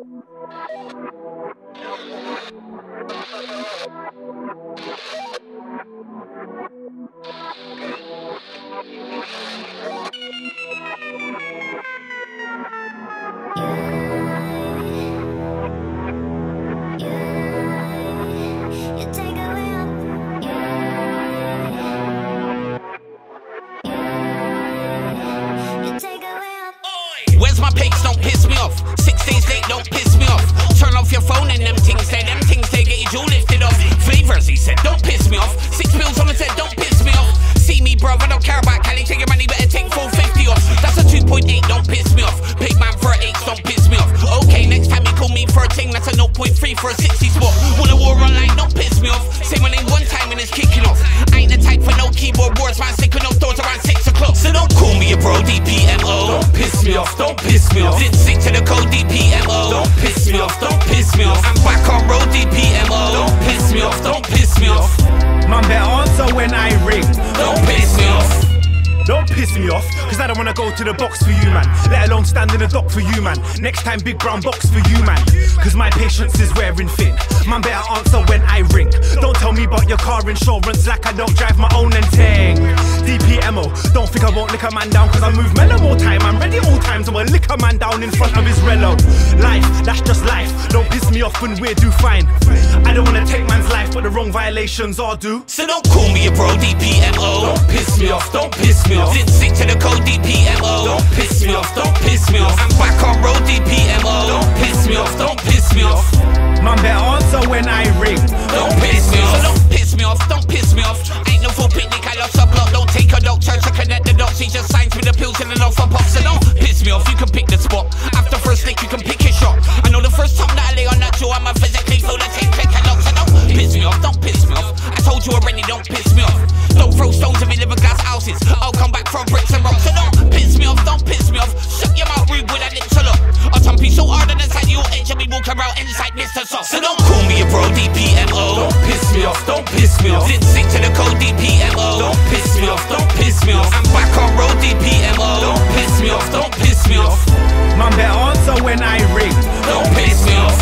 Where's my pics? Don't piss me off. 6 days late, don't piss me off. Turn off your phone and them things there get your jaw lifted off. Flavors, he said, don't piss me off. 6 pills on his head, don't piss me off. See me, bruv, I don't care about Cali. Take your money, better take 450 off. That's a 2.8, don't piss me off. Big man for an 8, don't piss me off. Okay, next time you call me for a ting, that's a 0.3 for a 60 spot. Wanna war online, don't piss me off. Say my name one time and it's kicking off. I ain't the type for no keyboard wars, man. Sticking those doors around 6 o'clock. So don't call me a bro, DPMO. Don't piss me off, don't piss me off. Didn't stick to the code, DPMO. Don't piss me off, don't piss me off. I'm back on road, DPMO. Don't piss me off, don't piss me off. Man better answer when I ring. Don't piss me off. Don't piss me off, cause I don't wanna go to the box for you, man. Let alone stand in the dock for you, man. Next time, big brown box for you, man. Cause my patience is wearing thin. Man better answer when I ring. Don't tell me about your car insurance like I don't drive my own and ting. DPMO, don't think I won't lick a man down, cause I move mellow all time. I'm ready all times, I will lick a man down in front of his relo. Life, that's just life. Don't piss me off when we're do fine. I don't wanna take man's life, but the wrong violations all do. So don't call me a bro, DPMO. Don't piss me off, don't piss me off. Didn't stick to the code, DPMO. Don't piss me off, don't piss me off. I'm back on road, DPMO. Don't piss me off, don't piss me off. Man better answer when I ring. Don't piss me off. So don't piss me off, don't piss me off. Ain't no full picnic, I lost a block. Don't take a doctor to connect the dots. He just signs me the pills and then off a pop. So don't piss me off, you can pick the spot. After first lick, you can pick your shot. I know the first time that I lay on that jaw, I'ma physically feel the same click and lock. So don't piss me off, don't piss me off. I told you already, don't piss me off. Don't throw stones at me, live in glass houses. I'll come back from bricks and rocks. So don't piss me off, don't piss me off. Shut your mouth rude with that lips a lot. I'll tump you so hard on the side, you'll edge me walk around inside Mr. Soft. So don't call me a bro, DPMO. Don't piss me off, don't piss me off. Didn't stick to the code, DPMO. Don't piss me off, don't piss me off. I'm back on road, DPMO. Don't piss me off, don't piss me off. Man better answer when I ring. Don't piss me off.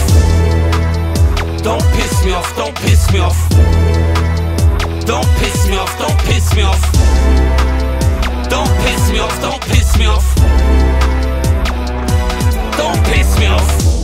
Don't piss me off, don't piss me off. Don't piss me off, don't piss me off. Don't piss me off, don't piss me off. Don't piss me off.